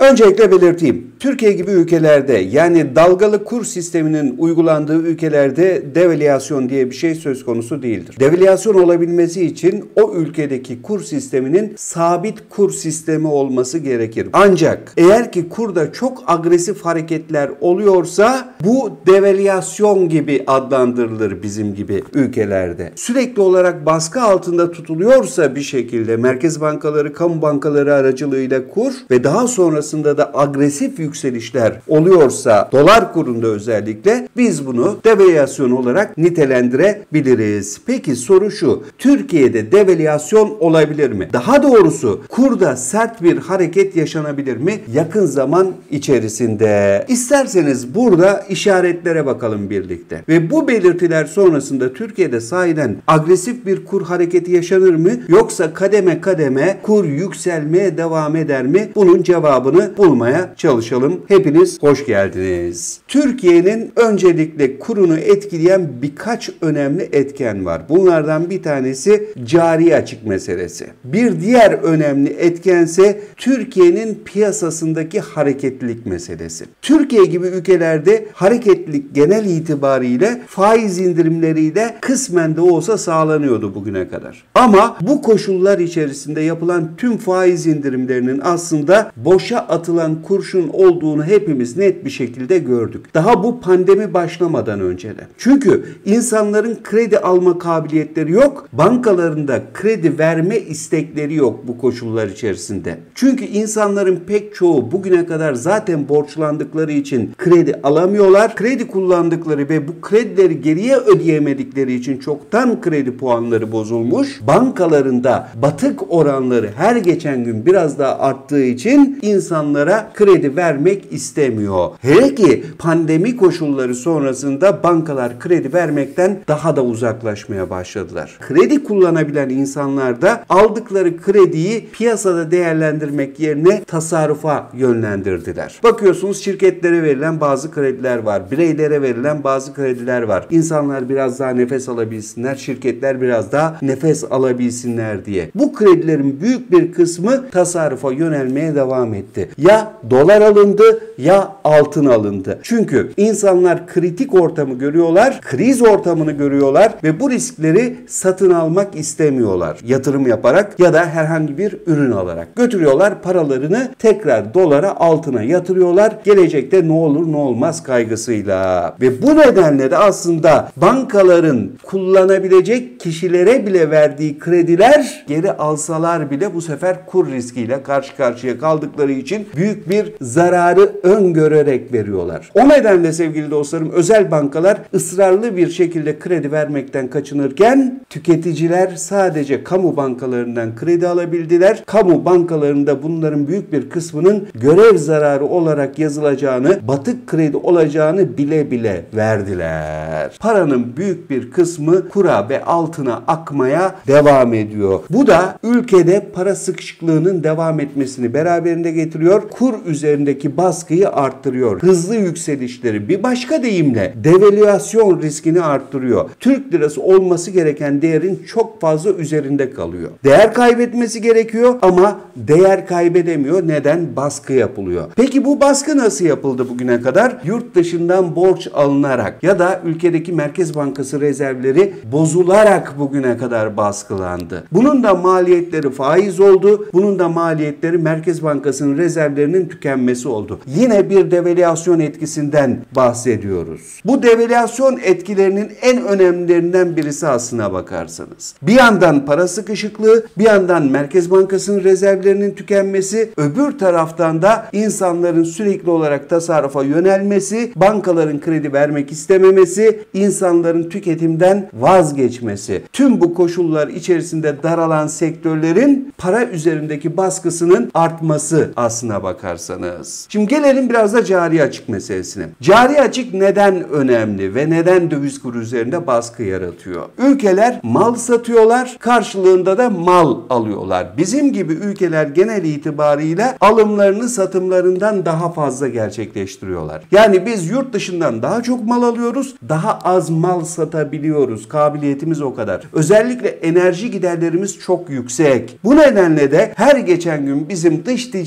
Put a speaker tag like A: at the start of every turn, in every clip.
A: Öncelikle belirteyim. Türkiye gibi ülkelerde, yani dalgalı kur sisteminin uygulandığı ülkelerde devalüasyon diye bir şey söz konusu değildir. Devalüasyon olabilmesi için o ülkedeki kur sisteminin sabit kur sistemi olması gerekir. Ancak eğer ki kurda çok agresif hareketler oluyorsa bu devalüasyon gibi adlandırılır bizim gibi ülkelerde. Sürekli olarak baskı altında tutuluyorsa bir şekilde merkez bankaları, kamu bankaları aracılığıyla kur ve daha sonrasında da agresif yükselişler oluyorsa dolar kurunda özellikle biz bunu devalüasyon olarak nitelendirebiliriz. Peki soru şu: Türkiye'de devalüasyon olabilir mi? Daha doğrusu kurda sert bir hareket yaşanabilir mi yakın zaman içerisinde? İsterseniz burada işaretlere bakalım birlikte. Ve bu belirtiler sonrasında Türkiye'de sahiden agresif bir kur hareketi yaşanır mı? Yoksa kademe kademe kur yükselmeye devam eder mi? Bunun cevabını bulmaya çalışalım. Hepiniz hoş geldiniz. Türkiye'nin öncelikle kurunu etkileyen birkaç önemli etken var. Bunlardan bir tanesi cari açık meselesi. Bir diğer önemli etkense Türkiye'nin piyasasındaki hareketlilik meselesi. Türkiye gibi ülkelerde hareketlilik genel itibariyle faiz indirimleriyle kısmen de olsa sağlanıyordu bugüne kadar. Ama bu koşullar içerisinde yapılan tüm faiz indirimlerinin aslında boşa atılan kurşun olduğunu hepimiz net bir şekilde gördük. Daha bu pandemi başlamadan önce de. Çünkü insanların kredi alma kabiliyetleri yok, bankalarında kredi verme istekleri yok bu koşullar içerisinde. Çünkü insanların pek çoğu bugüne kadar zaten borçlandıkları için kredi alamıyorlar. Kredi kullandıkları ve bu kredileri geriye ödeyemedikleri için çoktan kredi puanları bozulmuş. Bankalarında batık oranları her geçen gün biraz daha arttığı için insanlara kredi vermek istemiyor. Hele ki pandemi koşulları sonrasında bankalar kredi vermekten daha da uzaklaşmaya başladılar. Kredi kullanabilen insanlar da aldıkları krediyi piyasada değerlendirmek yerine tasarrufa yönlendirdiler. Bakıyorsunuz şirketlere verilen bazı krediler var. Bireylere verilen bazı krediler var. İnsanlar biraz daha nefes alabilsinler, şirketler biraz daha nefes alabilsinler diye. Bu kredilerin büyük bir kısmı tasarrufa yönelmeye devam etti. Ya dolar alındı ya altın alındı. Çünkü insanlar kritik ortamı görüyorlar, kriz ortamını görüyorlar ve bu riskleri satın almak istemiyorlar. Yatırım yaparak ya da herhangi bir ürün alarak. Götürüyorlar paralarını tekrar dolara, altına yatırıyorlar. Gelecekte ne olur ne olmaz kaygısıyla. Ve bu nedenle de aslında bankaların kullanabilecek kişilere bile verdiği krediler geri alsalar bile bu sefer kur riskiyle karşı karşıya kaldıkları için büyük bir zararı öngörerek veriyorlar. O nedenle sevgili dostlarım özel bankalar ısrarlı bir şekilde kredi vermekten kaçınırken tüketiciler sadece kamu bankalarından kredi alabildiler. Kamu bankalarında bunların büyük bir kısmının görev zararı olarak yazılacağını, batık kredi olacağını bile bile verdiler. Paranın büyük bir kısmı kura ve altına akmaya devam ediyor. Bu da ülkede para sıkışıklığının devam etmesini beraberinde getiriyor. Kur üzerindeki baskıyı arttırıyor. Hızlı yükselişleri, bir başka deyimle devalüasyon riskini arttırıyor. Türk lirası olması gereken değerin çok fazla üzerinde kalıyor. Değer kaybetmesi gerekiyor ama değer kaybedemiyor. Neden? Baskı yapılıyor. Peki bu baskı nasıl yapıldı bugüne kadar? Yurt dışından borç alınarak ya da ülkedeki Merkez Bankası rezervleri bozularak bugüne kadar baskılandı. Bunun da maliyetleri faiz oldu. Bunun da maliyetleri Merkez Bankası'nın rezervlerinin tükenmesi oldu. Yine bir devalüasyon etkisinden bahsediyoruz. Bu devalüasyon etkilerinin en önemlilerinden birisi aslına bakarsanız. Bir yandan para sıkışıklığı, bir yandan Merkez Bankası'nın rezervlerinin tükenmesi, öbür taraftan da insanların sürekli olarak tasarrufa yönelmesi, bankaların kredi vermek istememesi, insanların tüketimden vazgeçmesi. Tüm bu koşullar içerisinde daralan sektörlerin para üzerindeki baskısının artması aslına bakarsanız. Şimdi gelelim biraz da cari açık meselesine. Cari açık neden önemli ve neden döviz kuru üzerinde baskı yaratıyor? Ülkeler mal satıyorlar, karşılığında da mal alıyorlar. Bizim gibi ülkeler genel itibariyle alımlarını satımlarından daha fazla gerçekleştiriyorlar. Yani biz yurt dışından daha çok mal alıyoruz, daha az mal satabiliyoruz. Kabiliyetimiz o kadar. Özellikle enerji giderlerimiz çok yüksek. Bu nedenle de her geçen gün bizim dış ticaret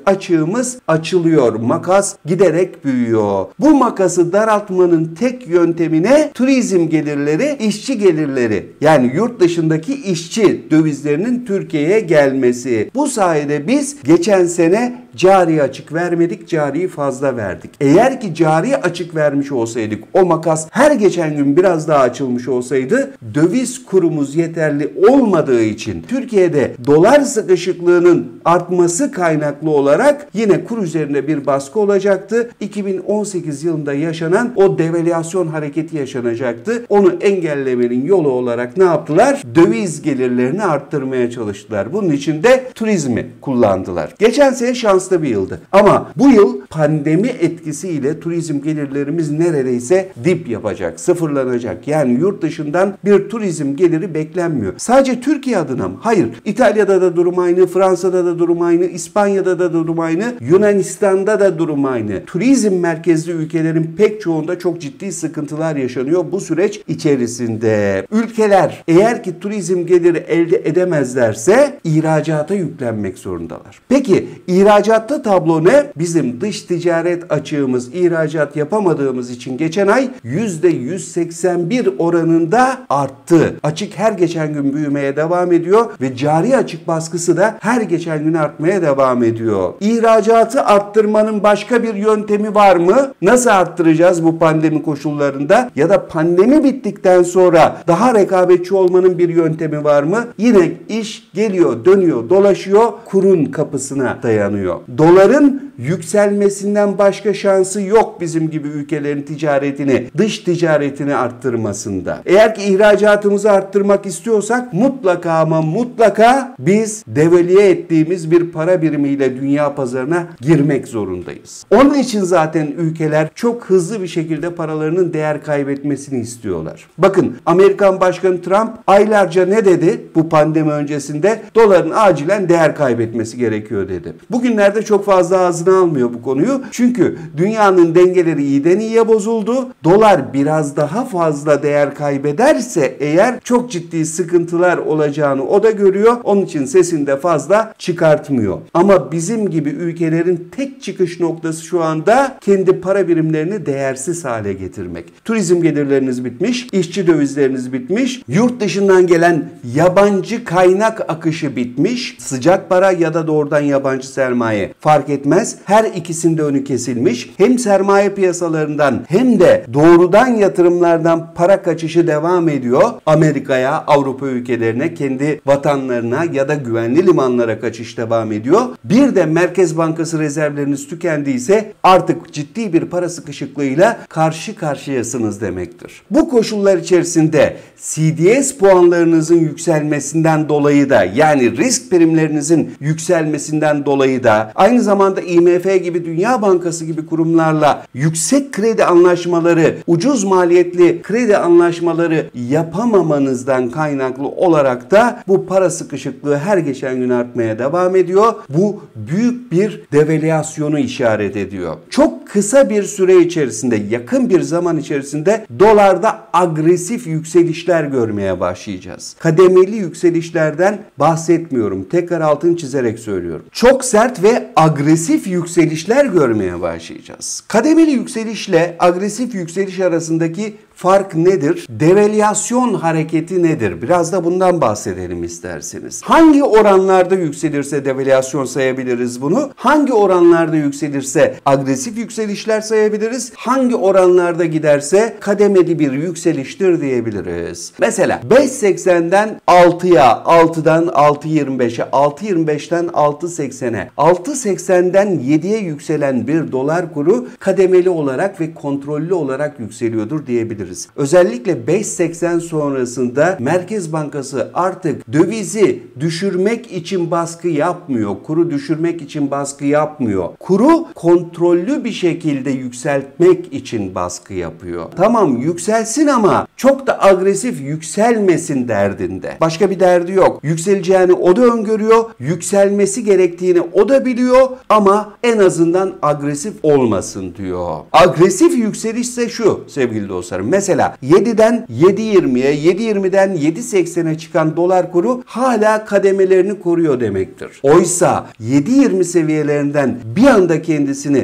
A: açığımız açılıyor. Makas giderek büyüyor. Bu makası daraltmanın tek yöntemi ne? Turizm gelirleri, işçi gelirleri. Yani yurt dışındaki işçi dövizlerinin Türkiye'ye gelmesi. Bu sayede biz geçen sene cari açık vermedik, cariyi fazla verdik. Eğer ki cari açık vermiş olsaydık, o makas her geçen gün biraz daha açılmış olsaydı, döviz kurumuz yeterli olmadığı için Türkiye'de dolar sıkışıklığının artması kaynaklı olarak yine kur üzerinde bir baskı olacaktı. 2018 yılında yaşanan o devalüasyon hareketi yaşanacaktı. Onu engellemenin yolu olarak ne yaptılar? Döviz gelirlerini arttırmaya çalıştılar. Bunun için de turizmi kullandılar. Geçen sene şanslı bir yıldı. Ama bu yıl pandemi etkisiyle turizm gelirlerimiz neredeyse dip yapacak, sıfırlanacak. Yani yurt dışından bir turizm geliri beklenmiyor. Sadece Türkiye adına mı? Hayır. İtalya'da da durum aynı, Fransa'da da durum aynı, İspanya'da da durum aynı, Yunanistan'da da durum aynı. Turizm merkezli ülkelerin pek çoğunda çok ciddi sıkıntılar yaşanıyor bu süreç içerisinde. Ülkeler eğer ki turizm geliri elde edemezlerse ihracata yüklenmek zorundalar. Peki ihracatta tablo ne? Bizim dış ticaret açığımız, ihracat yapamadığımız için geçen ay %181 oranında arttı. Açık her geçen gün büyümeye devam ediyor ve cari açık baskısı da her geçen gün artmaya devam ediyor. İhracatı arttırmanın başka bir yöntemi var mı? Nasıl arttıracağız bu pandemi koşullarında? Ya da pandemi bittikten sonra daha rekabetçi olmanın bir yöntemi var mı? Yine iş geliyor, dönüyor, dolaşıyor, kurun kapısına dayanıyor. Doların yükselmesinden başka şansı yok bizim gibi ülkelerin ticaretini, dış ticaretini arttırmasında. Eğer ki ihracatımızı arttırmak istiyorsak mutlaka ama mutlaka biz devalüe ettiğimiz bir para birimiyle dünya pazarına girmek zorundayız. Onun için zaten ülkeler çok hızlı bir şekilde paralarının değer kaybetmesini istiyorlar. Bakın Amerikan Başkanı Trump aylarca ne dedi bu pandemi öncesinde? Doların acilen değer kaybetmesi gerekiyor dedi. Bugünlerde çok fazla ağzına almıyor bu konuyu. Çünkü dünyanın dengeleri iyiden iyiye bozuldu. Dolar biraz daha fazla değer kaybederse eğer çok ciddi sıkıntılar olacağını o da görüyor. Onun için sesini de fazla çıkartmıyor. Ama bizim gibi ülkelerin tek çıkış noktası şu anda kendi para birimlerini değersiz hale getirmek. Turizm gelirleriniz bitmiş, işçi dövizleriniz bitmiş, yurt dışından gelen yabancı kaynak akışı bitmiş, sıcak para ya da doğrudan yabancı sermaye fark etmez. Her ikisinde önü kesilmiş. Hem sermaye piyasalarından hem de doğrudan yatırımlardan para kaçışı devam ediyor. Amerika'ya, Avrupa ülkelerine, kendi vatanlarına ya da güvenli limanlara kaçış devam ediyor. Bir de Merkez Bankası rezervleriniz tükendiyse artık ciddi bir para sıkışıklığıyla karşı karşıyasınız demektir. Bu koşullar içerisinde CDS puanlarınızın yükselmesinden dolayı da yani risk primlerinizin yükselmesinden dolayı da aynı zamanda IMF gibi Dünya Bankası gibi kurumlarla yüksek kredi anlaşmaları, ucuz maliyetli kredi anlaşmaları yapamamanızdan kaynaklı olarak da bu para sıkışıklığı her geçen gün artmaya devam ediyor. Bu büyük bir devalüasyonu işaret ediyor. Çok kısa bir süre içerisinde, yakın bir zaman içerisinde dolarda agresif yükselişler görmeye başlayacağız. Kademeli yükselişlerden bahsetmiyorum. Tekrar altını çizerek söylüyorum. Çok sert ve agresif yükselişler görmeye başlayacağız. Kademeli yükselişle agresif yükseliş arasındaki fark nedir? Devalüasyon hareketi nedir? Biraz da bundan bahsedelim isterseniz. Hangi oranlarda yükselirse devalüasyon sayabiliriz bunu? Hangi oranlarda yükselirse agresif yükselişler sayabiliriz? Hangi oranlarda giderse kademeli bir yükseliştir diyebiliriz. Mesela 5.80'den 6'ya, 6'dan 6.25'e, 6.25'ten 6.80'e, 6.80'den 7'ye yükselen bir dolar kuru kademeli olarak ve kontrollü olarak yükseliyordur diyebiliriz. Özellikle 5.80 sonrasında Merkez Bankası artık dövizi düşürmek için baskı yapmıyor. Kuru düşürmek için baskı yapmıyor. Kuru kontrollü bir şekilde yükseltmek için baskı yapıyor. Tamam yükselsin ama çok da agresif yükselmesin derdinde. Başka bir derdi yok. Yükseleceğini o da öngörüyor. Yükselmesi gerektiğini o da biliyor ama en azından agresif olmasın diyor. Agresif yükseliş ise şu sevgili dostlarım. Mesela 7'den 7.20'ye, 7.20'den 7.80'e çıkan dolar kuru hala kademelerini koruyor demektir. Oysa 7.20 seviyelerinden bir anda kendisini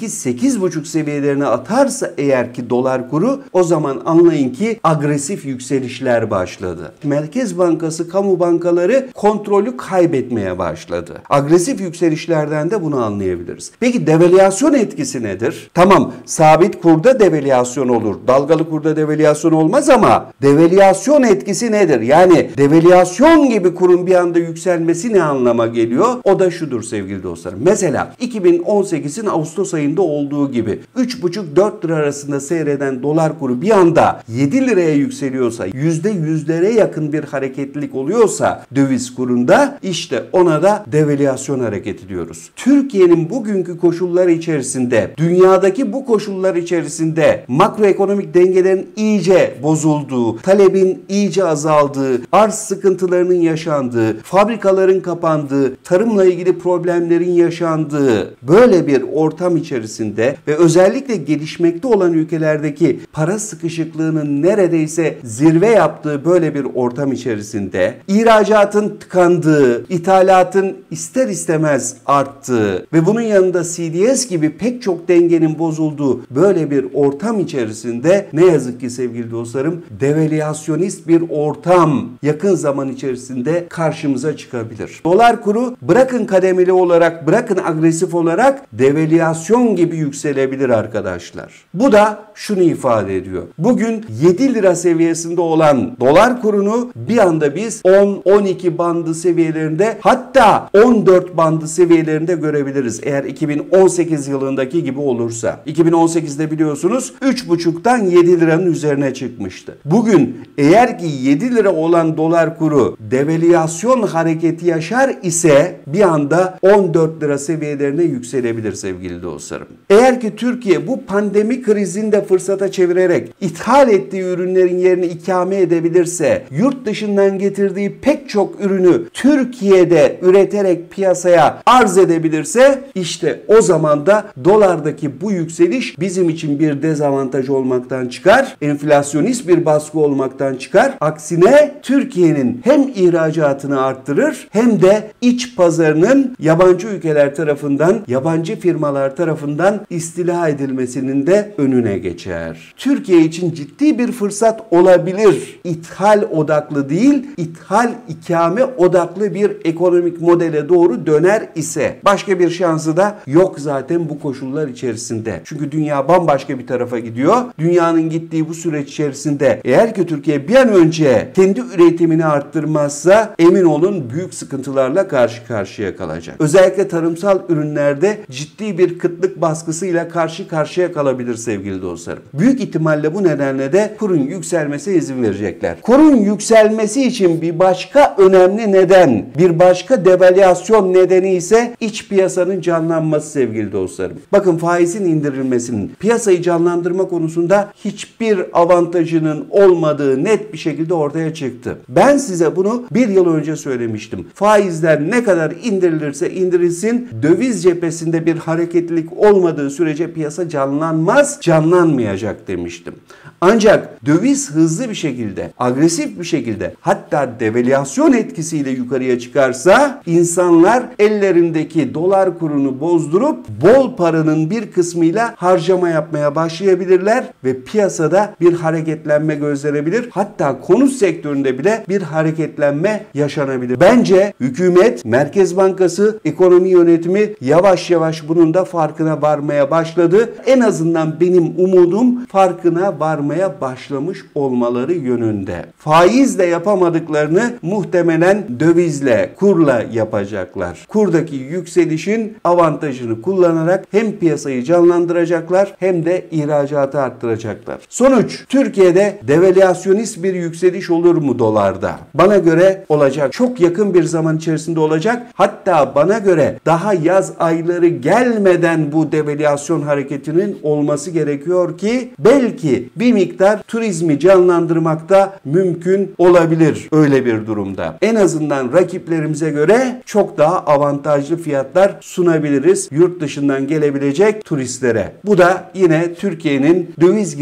A: 8-8.5 seviyelerine atarsa eğer ki dolar kuru, o zaman anlayın ki agresif yükselişler başladı. Merkez Bankası, kamu bankaları kontrolü kaybetmeye başladı. Agresif yükselişlerden de bunu anlayabiliriz. Peki devalüasyon etkisi nedir? Tamam, sabit kurda devalüasyon olur. Dalgalı kurda devalüasyon olmaz ama devalüasyon etkisi nedir? Yani devalüasyon gibi kurun bir anda yükselmesi ne anlama geliyor? O da şudur sevgili dostlarım. Mesela 2018'in Ağustos ayında olduğu gibi 3,5-4 lira arasında seyreden dolar kuru bir anda 7 liraya yükseliyorsa, %100'lere yakın bir hareketlilik oluyorsa döviz kurunda, işte ona da devalüasyon hareketi diyoruz. Türkiye'nin bugünkü koşullar içerisinde, dünyadaki bu koşullar içerisinde makroekonomik dengelerin iyice bozulduğu, talebin iyice azaldığı, arz sıkıntılarının yaşandığı, fabrikaların kapandığı, tarımla ilgili problemlerin yaşandığı böyle bir ortam içerisinde ve özellikle gelişmekte olan ülkelerdeki para sıkışıklığının neredeyse zirve yaptığı böyle bir ortam içerisinde ihracatın tıkandığı, ithalatın ister istemez arttığı ve bunun yanında CDS gibi pek çok dengenin bozulduğu böyle bir ortam içerisinde ne yazık ki sevgili dostlarım, devalüasyonist bir ortam yakın zaman içerisinde karşımıza çıkabilir. Dolar kuru bırakın kademeli olarak, bırakın agresif olarak devalüasyon gibi yükselebilir arkadaşlar. Bu da şunu ifade ediyor. Bugün 7 lira seviyesinde olan dolar kurunu bir anda biz 10-12 bandı seviyelerinde, hatta 14 bandı seviyelerinde görebiliriz. Eğer 2018 yılındaki gibi olursa. 2018'de biliyorsunuz 3,5'tan 7 liranın üzerine çıkmıştı. Bugün eğer ki 7 lira olan dolar kuru devalüasyon hareketi yaşar ise bir anda 14 lira seviyelerine yükselebilir sevgili dostlarım. Eğer ki Türkiye bu pandemi krizini de fırsata çevirerek ithal ettiği ürünlerin yerini ikame edebilirse, yurt dışından getirdiği pek çok ürünü Türkiye'de üreterek piyasaya arz edebilirse, işte o zaman da dolardaki bu yükseliş bizim için bir dezavantaj olmaktan çıkar, enflasyonist bir baskı olmaktan çıkar. Aksine Türkiye'nin hem ihracatını arttırır hem de iç pazarının yabancı ülkeler tarafından, yabancı firmalar tarafından istila edilmesinin de önüne geçer. Türkiye için ciddi bir fırsat olabilir. İthal odaklı değil, ithal ikame odaklı bir ekonomik modele doğru döner ise. Başka bir şansı da yok zaten bu koşullar içerisinde. Çünkü dünya bambaşka bir tarafa gidiyor. Dünyanın gittiği bu süreç içerisinde eğer ki Türkiye bir an önce kendi üretimini arttırmazsa emin olun büyük sıkıntılarla karşı karşıya kalacak. Özellikle tarımsal ürünlerde ciddi bir kıtlık baskısıyla karşı karşıya kalabilir sevgili dostlarım. Büyük ihtimalle bu nedenle de kurun yükselmesine izin verecekler. Kurun yükselmesi için bir başka önemli neden, bir başka devalüasyon nedeni ise iç piyasanın canlanması sevgili dostlarım. Bakın faizin indirilmesinin piyasayı canlandırma konusunda hiçbir avantajının olmadığı net bir şekilde ortaya çıktı. Ben size bunu bir yıl önce söylemiştim. Faizler ne kadar indirilirse indirilsin, döviz cephesinde bir hareketlilik olmadığı sürece piyasa canlanmaz, canlanmayacak demiştim. Ancak döviz hızlı bir şekilde, agresif bir şekilde, hatta devalüasyon etkisiyle yukarıya çıkarsa insanlar ellerindeki dolar kurunu bozdurup bol paranın bir kısmıyla harcama yapmaya başlayabilirler ve piyasada bir hareketlenme gözlenebilir. Hatta konut sektöründe bile bir hareketlenme yaşanabilir. Bence hükümet, Merkez Bankası, ekonomi yönetimi yavaş yavaş bunun da farkına varmaya başladı. En azından benim umudum farkına varmaya başlamış olmaları yönünde. Faizle yapamadıklarını muhtemelen dövizle, kurla yapacaklar. Kurdaki yükselişin avantajını kullanarak hem piyasayı canlandıracaklar hem de ihracatı arttıracaklar. Sonuç, Türkiye'de devalüasyonist bir yükseliş olur mu dolarda? Bana göre olacak. Çok yakın bir zaman içerisinde olacak. Hatta bana göre daha yaz ayları gelmeden bu devalüasyon hareketinin olması gerekiyor ki belki bir miktar turizmi canlandırmakta mümkün olabilir öyle bir durumda. En azından rakiplerimize göre çok daha avantajlı fiyatlar sunabiliriz yurt dışından gelebilecek turistlere. Bu da yine Türkiye'nin döviz girişini,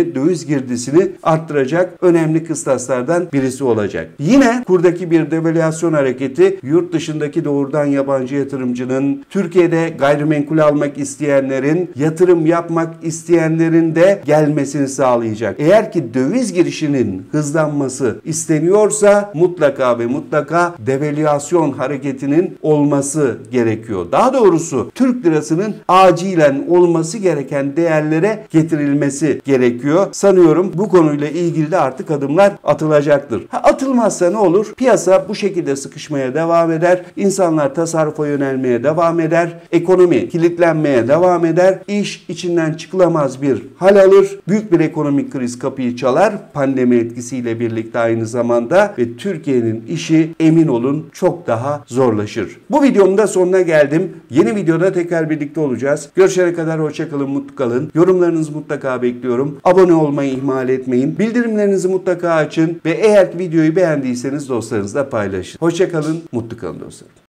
A: gelirini, döviz girdisini arttıracak önemli kıstaslardan birisi olacak. Yine kurdaki bir devalüasyon hareketi yurt dışındaki doğrudan yabancı yatırımcının, Türkiye'de gayrimenkul almak isteyenlerin, yatırım yapmak isteyenlerin de gelmesini sağlayacak. Eğer ki döviz girişinin hızlanması isteniyorsa mutlaka ve mutlaka devalüasyon hareketinin olması gerekiyor. Daha doğrusu Türk lirasının acilen olması gereken değerlere getirilmesi gerekiyor. Sanıyorum bu konuyla ilgili de artık adımlar atılacaktır. Atılmazsa ne olur? Piyasa bu şekilde sıkışmaya devam eder. İnsanlar tasarrufa yönelmeye devam eder. Ekonomi kilitlenmeye devam eder. İş içinden çıkılamaz bir hal alır. Büyük bir ekonomik kriz kapıyı çalar. Pandemi etkisiyle birlikte aynı zamanda ve Türkiye'nin işi emin olun çok daha zorlaşır. Bu videomun da sonuna geldim. Yeni videoda tekrar birlikte olacağız. Görüşene kadar hoşça kalın, mutlu kalın. Yorumlarınızı mutlaka bekliyorum. Abone olmayı ihmal etmeyin. Bildirimlerinizi mutlaka açın ve eğer videoyu beğendiyseniz dostlarınızla paylaşın. Hoşça kalın, mutlu kalın dostlarım.